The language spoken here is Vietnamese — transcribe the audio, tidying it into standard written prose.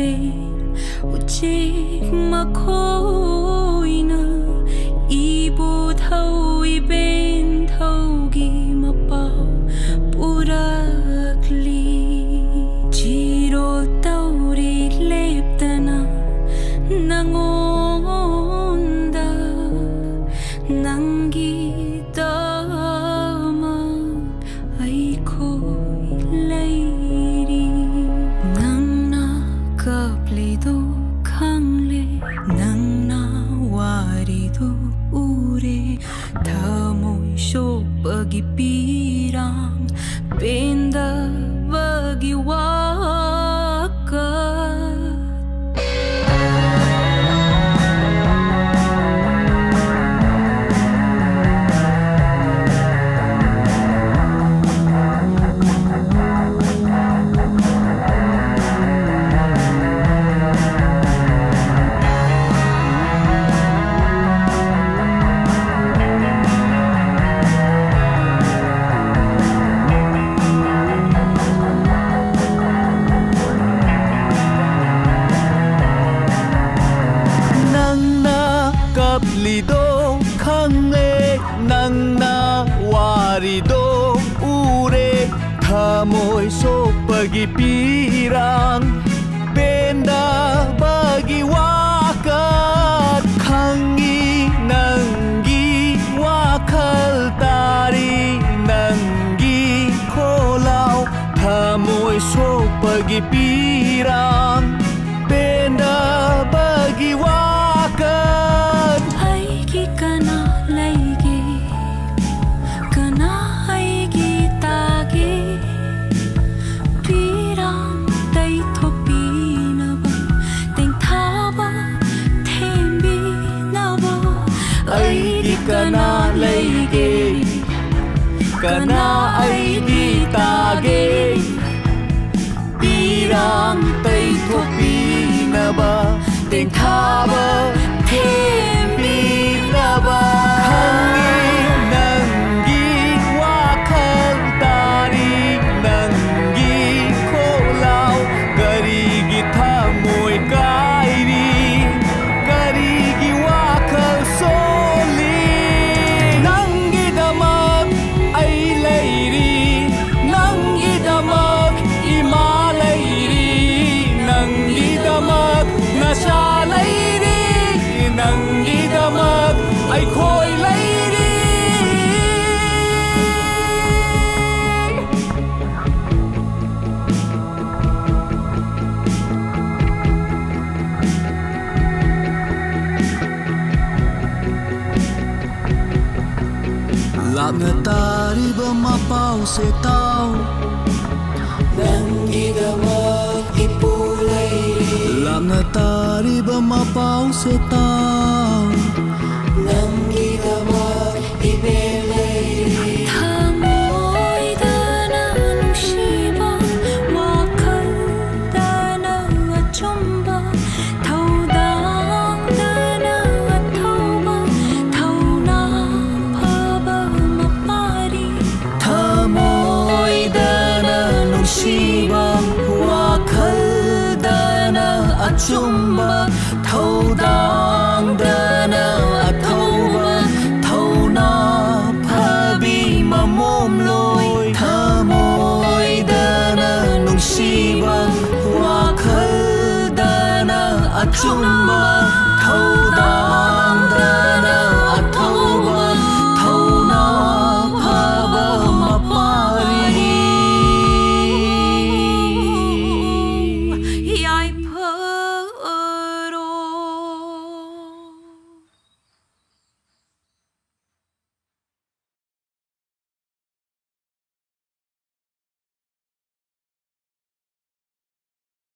오직 마코이나 이보 thâu bên thâu gi mà bao purakli chiro tauri leptana nangonda nangi dama aiko leiri nangna kaplido kangle nangna warido ure thamoy shopagi pirang penda bagi waka lido khangले nangna warido ure thamoy sopagi pirang penda bagi wakat khangi nangi wakal tari nangi kholau thamoy sopagi pirang penda bagi wakat kana laigi kana haigi tagi pirang dai thopi na ba teng thaba thembi na ba aigi kana laigi kana aigi tagi pirang dai thopi na ba teng thaba thembi khangi nangi wakhal tari nangi kholau karigi thamoy kairi karigi wakhal soli nangi damak ai leiri nangi damak ima leiri nangi damak nasha leiri nangi damak ai khôi lấy đi làm người ta đi bơm mà bao sẽ tao nangi damak ipu lấy làm người ta đi bơm mà bao sẽ tao nangi damak ibelay thamoy dana nungsiba wakal dana achomba thaudang dana athauba thauna phaba mapari thamoy dana nungsiba wakal dana achumba thaudang dana